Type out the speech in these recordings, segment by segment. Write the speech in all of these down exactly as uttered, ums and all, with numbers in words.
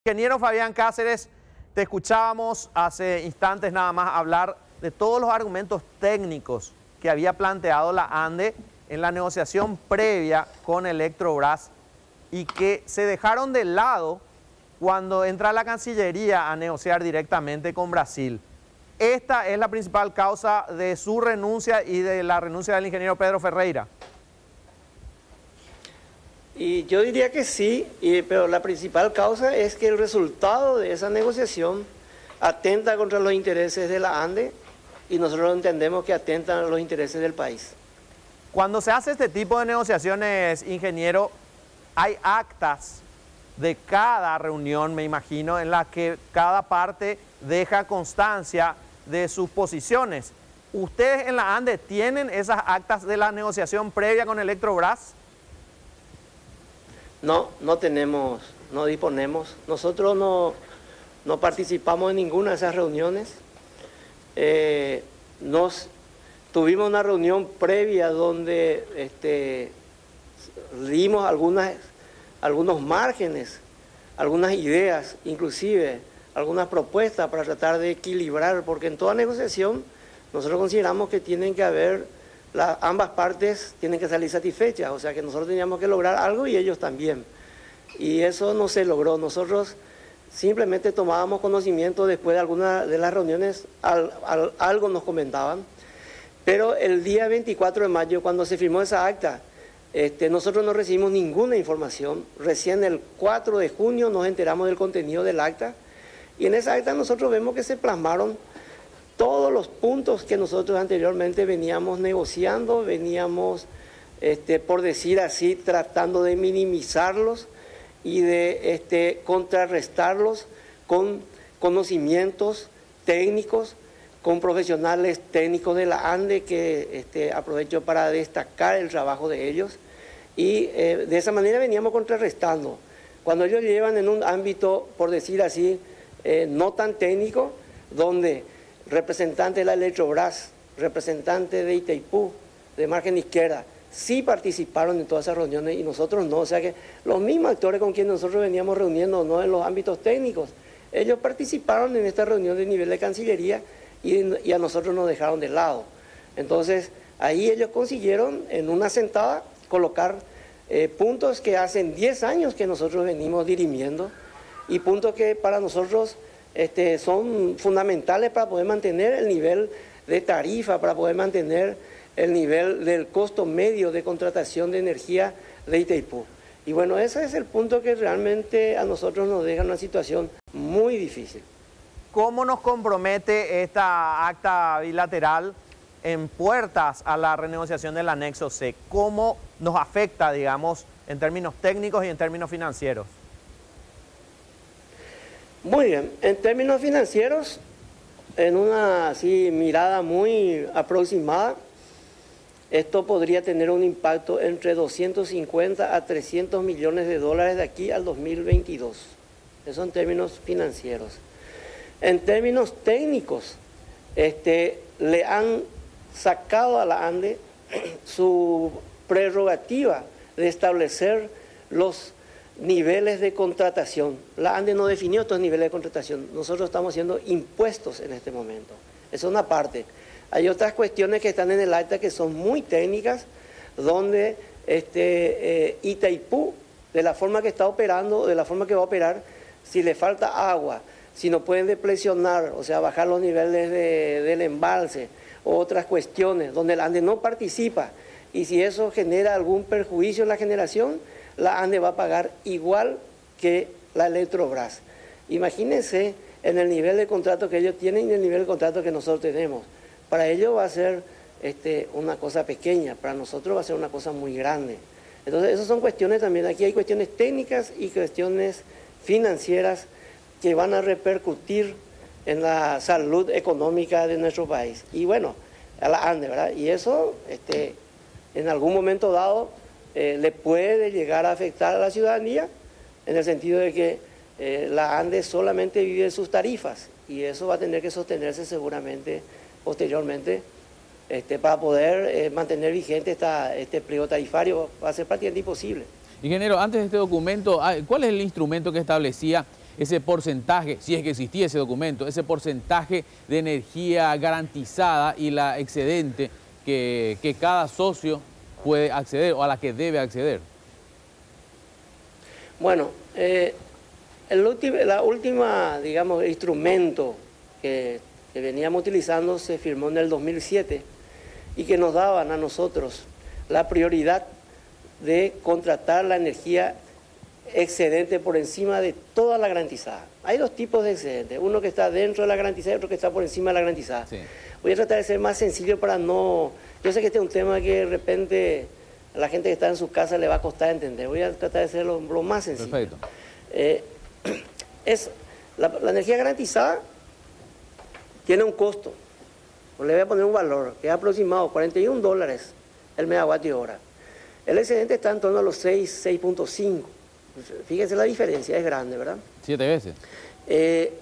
Ingeniero Fabián Cáceres, te escuchábamos hace instantes nada más hablar de todos los argumentos técnicos que había planteado la ANDE en la negociación previa con Electrobras y que se dejaron de lado cuando entra la Cancillería a negociar directamente con Brasil. Esta es la principal causa de su renuncia y de la renuncia del ingeniero Pedro Ferreira. Y yo diría que sí, y, pero la principal causa es que el resultado de esa negociación atenta contra los intereses de la ANDE y nosotros entendemos que atentan a los intereses del país. Cuando se hace este tipo de negociaciones, ingeniero, hay actas de cada reunión, me imagino, en la que cada parte deja constancia de sus posiciones. ¿Ustedes en la ANDE tienen esas actas de la negociación previa con Electrobras? No, no tenemos, no disponemos. Nosotros no, no participamos en ninguna de esas reuniones. Eh, nos tuvimos una reunión previa donde este, dimos algunas, algunos márgenes, algunas ideas, inclusive algunas propuestas para tratar de equilibrar, porque en toda negociación nosotros consideramos que tienen que haber La, ambas partes tienen que salir satisfechas, o sea que nosotros teníamos que lograr algo y ellos también. Y eso no se logró. Nosotros simplemente tomábamos conocimiento después de algunas de las reuniones, al, al, algo nos comentaban, pero el día veinticuatro de mayo, cuando se firmó esa acta, este, nosotros no recibimos ninguna información. Recién el cuatro de junio nos enteramos del contenido del acta, y en esa acta nosotros vemos que se plasmaron todos los puntos que nosotros anteriormente veníamos negociando, veníamos, este, por decir así, tratando de minimizarlos y de este, contrarrestarlos con conocimientos técnicos, con profesionales técnicos de la ANDE, que este, aprovecho para destacar el trabajo de ellos, y eh, de esa manera veníamos contrarrestando. Cuando ellos llevan en un ámbito, por decir así, eh, no tan técnico, donde representantes de la Electrobras, representantes de Itaipú, de Margen Izquierda, sí participaron en todas esas reuniones y nosotros no. O sea que los mismos actores con quienes nosotros veníamos reuniendo, no en los ámbitos técnicos, ellos participaron en esta reunión de nivel de Cancillería y, y a nosotros nos dejaron de lado. Entonces, ahí ellos consiguieron en una sentada colocar eh, puntos que hacen diez años que nosotros venimos dirimiendo y puntos que para nosotros Este, son fundamentales para poder mantener el nivel de tarifa, para poder mantener el nivel del costo medio de contratación de energía de Itaipú. Y bueno, ese es el punto que realmente a nosotros nos deja una situación muy difícil. ¿Cómo nos compromete esta acta bilateral en puertas a la renegociación del anexo C? ¿Cómo nos afecta, digamos, en términos técnicos y en términos financieros? Muy bien, en términos financieros, en una así, mirada muy aproximada, esto podría tener un impacto entre doscientos cincuenta a trescientos millones de dólares de aquí al dos mil veintidós. Eso en términos financieros. En términos técnicos, este, le han sacado a la ANDE su prerrogativa de establecer los niveles de contratación. La ANDE no definió estos niveles de contratación. Nosotros estamos haciendo impuestos en este momento. Esa es una parte. Hay otras cuestiones que están en el acta que son muy técnicas, donde este, eh, Itaipú, de la forma que está operando, de la forma que va a operar, si le falta agua, si no pueden depresionar, o sea, bajar los niveles de, del embalse, o otras cuestiones, donde la ANDE no participa, y si eso genera algún perjuicio en la generación, la ANDE va a pagar igual que la Electrobras. Imagínense en el nivel de contrato que ellos tienen y el nivel de contrato que nosotros tenemos. Para ellos va a ser este, una cosa pequeña, para nosotros va a ser una cosa muy grande. Entonces, esas son cuestiones también. Aquí hay cuestiones técnicas y cuestiones financieras que van a repercutir en la salud económica de nuestro país. Y bueno, a la ANDE, ¿verdad? Y eso, este, en algún momento dado, Eh, le puede llegar a afectar a la ciudadanía en el sentido de que eh, la ANDE solamente vive de sus tarifas y eso va a tener que sostenerse seguramente posteriormente este, para poder eh, mantener vigente esta, este pliego tarifario. Va a ser prácticamente imposible. Ingeniero, antes de este documento, ¿cuál es el instrumento que establecía ese porcentaje, si es que existía ese documento, ese porcentaje de energía garantizada y la excedente que, que cada socio puede acceder o a la que debe acceder? Bueno, eh, el último, la última, digamos, instrumento que, que veníamos utilizando se firmó en el dos mil siete y que nos daban a nosotros la prioridad de contratar la energía excedente por encima de toda la garantizada. Hay dos tipos de excedente, uno que está dentro de la garantizada y otro que está por encima de la garantizada. Sí. Voy a tratar de ser más sencillo para no... Yo sé que este es un tema que de repente a la gente que está en su casa le va a costar entender. Voy a tratar de ser lo, lo más sencillo. Perfecto. Eh, es, la, la energía garantizada tiene un costo. Le voy a poner un valor que es aproximado cuarenta y un dólares el megavatio hora. El excedente está en torno a los seis, seis punto cinco. Fíjense la diferencia, es grande, ¿verdad? Siete veces. Eh,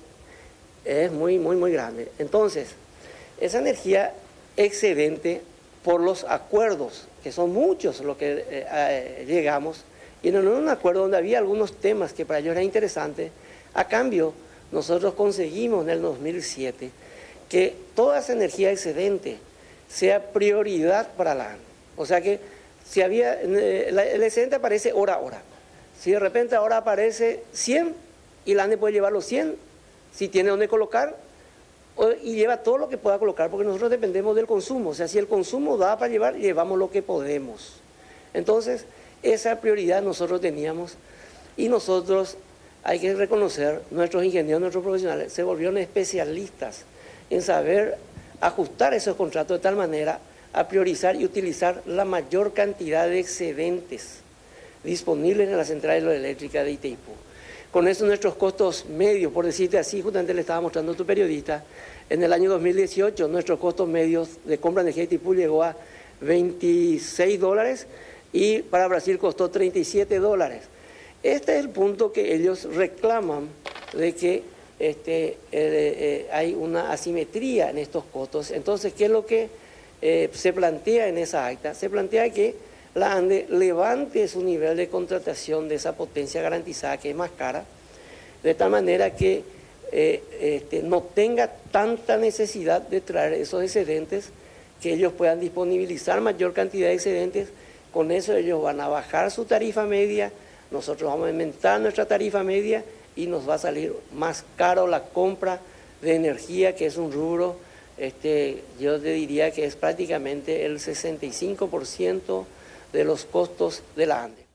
es muy, muy, muy grande. Entonces, esa energía excedente, por los acuerdos, que son muchos los que eh, eh, llegamos, y no en un acuerdo donde había algunos temas que para ellos era interesante, a cambio, nosotros conseguimos en el dos mil siete que toda esa energía excedente sea prioridad para la A N D E. O sea que si había, eh, el excedente aparece hora a hora. Si de repente ahora aparece cien y la A N D E puede llevar los cien, si tiene donde colocar, o, y lleva todo lo que pueda colocar, porque nosotros dependemos del consumo. O sea, si el consumo da para llevar, llevamos lo que podemos. Entonces, esa prioridad nosotros teníamos y nosotros, hay que reconocer, nuestros ingenieros, nuestros profesionales, se volvieron especialistas en saber ajustar esos contratos de tal manera a priorizar y utilizar la mayor cantidad de excedentes disponibles en la central hidroeléctrica de Itaipú. Con eso nuestros costos medios, por decirte así, justamente le estaba mostrando a tu periodista, en el año dos mil dieciocho nuestros costos medios de compra de energía de Itaipú llegó a veintiséis dólares y para Brasil costó treinta y siete dólares. Este es el punto que ellos reclaman de que este, eh, eh, hay una asimetría en estos costos. Entonces, ¿qué es lo que eh, se plantea en esa acta? Se plantea que la A N D E levante su nivel de contratación de esa potencia garantizada que es más cara, de tal manera que eh, este, no tenga tanta necesidad de traer esos excedentes, que ellos puedan disponibilizar mayor cantidad de excedentes. Con eso ellos van a bajar su tarifa media, nosotros vamos a aumentar nuestra tarifa media y nos va a salir más caro la compra de energía, que es un rubro, este, yo te diría que es prácticamente el sesenta y cinco por ciento de los costos de la A N D E.